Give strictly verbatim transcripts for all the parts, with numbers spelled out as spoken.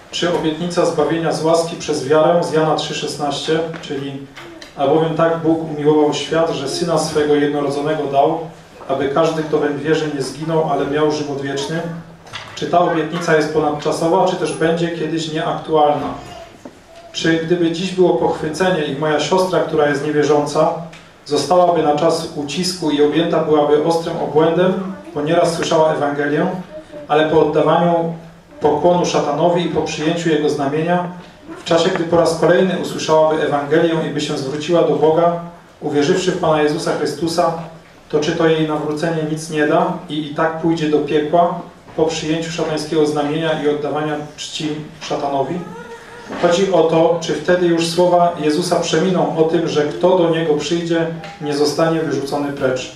Czy obietnica zbawienia z łaski przez wiarę z Jana trzy szesnaście, czyli albowiem tak Bóg umiłował świat, że Syna swego jednorodzonego dał, aby każdy, kto weń wierzy, nie zginął, ale miał żywot wieczny? Czy ta obietnica jest ponadczasowa, czy też będzie kiedyś nieaktualna? Czy gdyby dziś było pochwycenie i moja siostra, która jest niewierząca, zostałaby na czas ucisku i objęta byłaby ostrym obłędem, bo nieraz słyszała Ewangelię, ale po oddawaniu pokłonu szatanowi i po przyjęciu jego znamienia, w czasie, gdy po raz kolejny usłyszałaby Ewangelię i by się zwróciła do Boga, uwierzywszy w Pana Jezusa Chrystusa, to czy to jej nawrócenie nic nie da i i tak pójdzie do piekła po przyjęciu szatańskiego znamienia i oddawania czci szatanowi? Chodzi o to, czy wtedy już słowa Jezusa przeminą o tym, że kto do Niego przyjdzie, nie zostanie wyrzucony precz.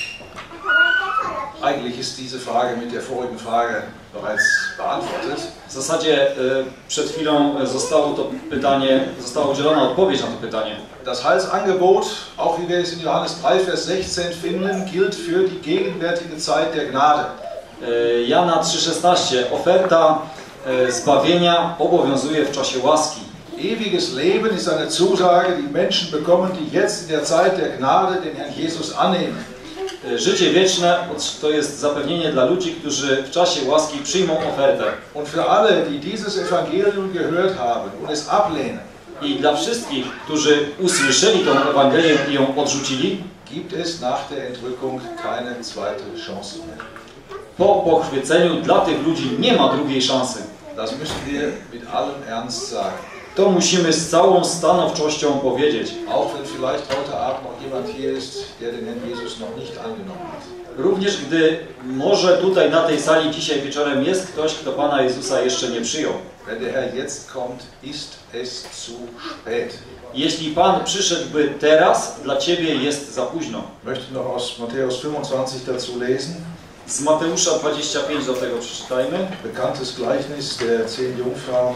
Eigentlich ist diese Frage mit der vorigen Frage bereits beantwortet. W zasadzie y, przed chwilą zostało to pytanie, została udzielona odpowiedź na to pytanie. Das Heilsangebot, auch wie wir es in Johannes drei, Vers sechzehn finden, gilt für die gegenwärtige Zeit der Gnade. Y, Jana trzy szesnaście. Oferta y, zbawienia obowiązuje w czasie łaski. Ewiges Leben ist eine Zusage, die Menschen bekommen, die jetzt in der Zeit der Gnade den Herrn Jesus annehmen. Życie wieczne to jest zapewnienie dla ludzi, którzy w czasie łaski przyjmą ofertę. Und für alle, die dieses Evangelium gehört haben und es ablehnen, i dla wszystkich, którzy usłyszeli tę Ewangelię i ją odrzucili, gibt es nach der Entrückung keine zweite Chance mehr. Po pochwyceniu dla tych ludzi nie ma drugiej szansy. Das müssen wir mit allem Ernst sagen. To musimy z całą stanowczością powiedzieć. Auch wenn vielleicht heute Abend noch jemand hier ist, der den Herrn Jesus noch nicht angenommen hat. Również gdy może tutaj na tej sali dzisiaj wieczorem jest ktoś, kto Pana Jezusa jeszcze nie przyjął. Wenn der Herr jetzt kommt, ist es zu spät. Jeśli Pan przyszedłby teraz, dla Ciebie jest za późno. Möchte noch aus Matthäus fünfundzwanzig dazu lesen. Z Mateusza dwudziestego piątego do tego przeczytajmy. Bekanntes Gleichnis der zehn Jungfrauen.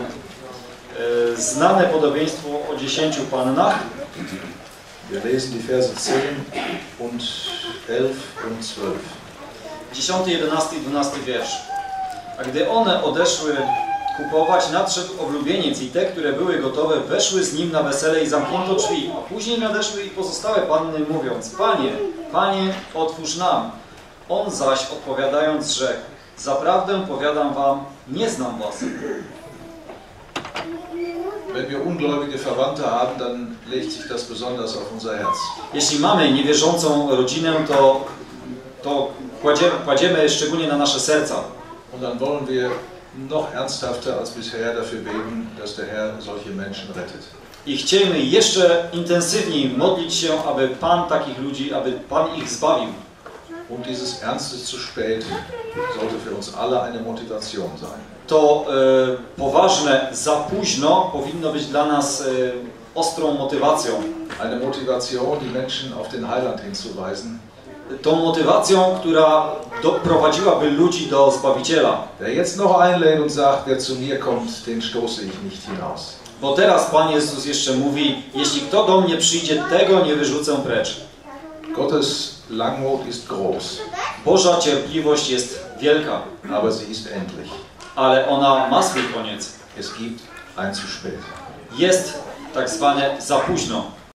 Znane podobieństwo o dziesięciu pannach. Wir lesen die Verse zehn und elf und zwölf. dziesiąty, jedenasty i dwunasty wiersz. A gdy one odeszły kupować, nadszedł oblubieniec i te, które były gotowe, weszły z nim na wesele i zamknięto drzwi. A później nadeszły i pozostałe panny, mówiąc: Panie, Panie, otwórz nam. On zaś odpowiadając rzekł: Zaprawdę powiadam wam, nie znam was. Wenn wir ungläubige Verwandte haben, dann legt sich das besonders auf unser Herz. Jeśli mamy niewierzącą rodzinę, to, to kładziemy, kładziemy szczególnie na nasze serca. Und dann wollen wir noch ernsthafter als bisher dafür beten, dass der Herr solche Menschen rettet. I chcemy jeszcze intensywniej modlić się, aby Pan takich ludzi, aby Pan ich zbawił. Und dieses Ernstes zu spät sollte für uns alle eine Motivation sein. To e, poważne za późno powinno być dla nas e, ostrą motywacją. Eine Motivation, die Menschen auf den Heiland hinzuweisen. Tą motywacją, która doprowadziłaby ludzi do Zbawiciela. Wer jetzt noch einlädt und sagt, wer zu mir kommt, den stoße ich nicht hinaus. Bo teraz Pan Jezus jeszcze mówi: jeśli kto do mnie przyjdzie, tego nie wyrzucę precz. Gottes Langmut ist groß. Boża cierpliwość jest wielka, aber sie ist endlich. Ale ona ma swój koniec. Es gibt ein zu spät. Jest tak zwane za późno.